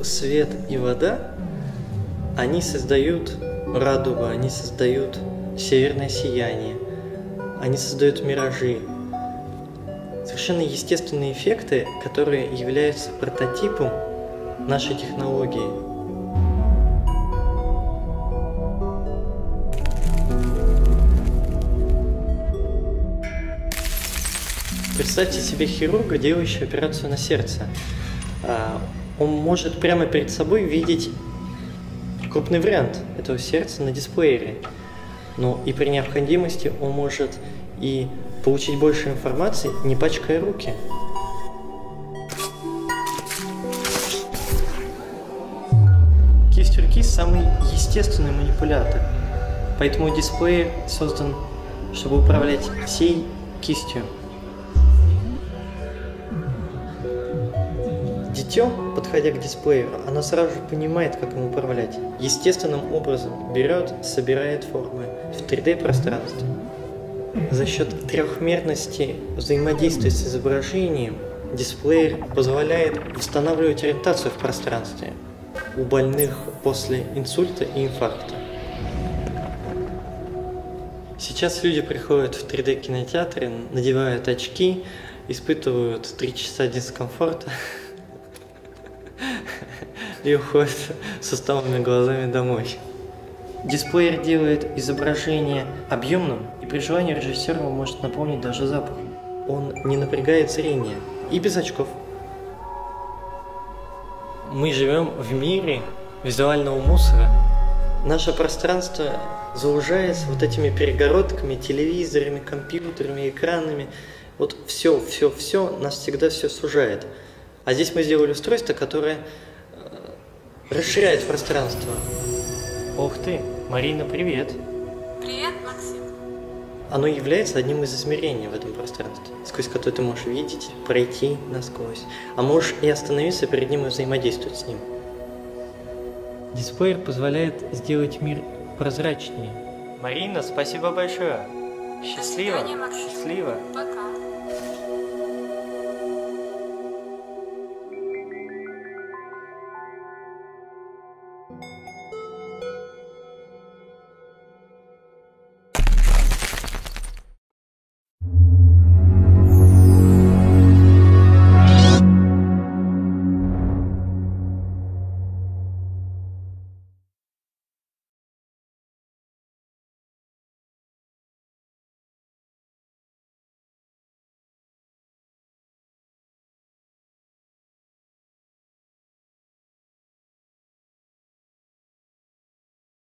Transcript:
свет и вода, они создают радугу, они создают северное сияние, они создают миражи. Совершенно естественные эффекты, которые являются прототипом нашей технологии. Представьте себе хирурга, делающего операцию на сердце. Он может прямо перед собой видеть крупный вариант этого сердца на дисплеере. Но и при необходимости он может и получить больше информации, не пачкая руки. Кисть руки – самый естественный манипулятор. Поэтому дисплеер создан, чтобы управлять всей кистью. Дитё, подходя к дисплею, оно сразу же понимает, как им управлять. Естественным образом берет, собирает формы в 3D-пространстве. За счет трехмерности взаимодействия с изображением дисплеер позволяет восстанавливать ориентацию в пространстве у больных после инсульта и инфаркта. Сейчас люди приходят в 3D-кинотеатры, надевают очки, испытывают 3 часа дискомфорта и уходят с усталыми глазами домой. Дисплеер делает изображение объемным, и при желании режиссер его может наполнить даже запахом. Он не напрягает зрение и без очков. Мы живем в мире визуального мусора. Наше пространство заужается вот этими перегородками, телевизорами, компьютерами, экранами. Вот все нас всегда все сужает. А здесь мы сделали устройство, которое расширяет пространство. Ух ты, Марина, привет! Привет, Максим! Оно является одним из измерений в этом пространстве, сквозь которое ты можешь видеть, пройти насквозь. А можешь и остановиться перед ним и взаимодействовать с ним. Дисплеер позволяет сделать мир прозрачнее. Марина, спасибо большое! Счастливо! До свидания, Максим. Счастливо! Пока!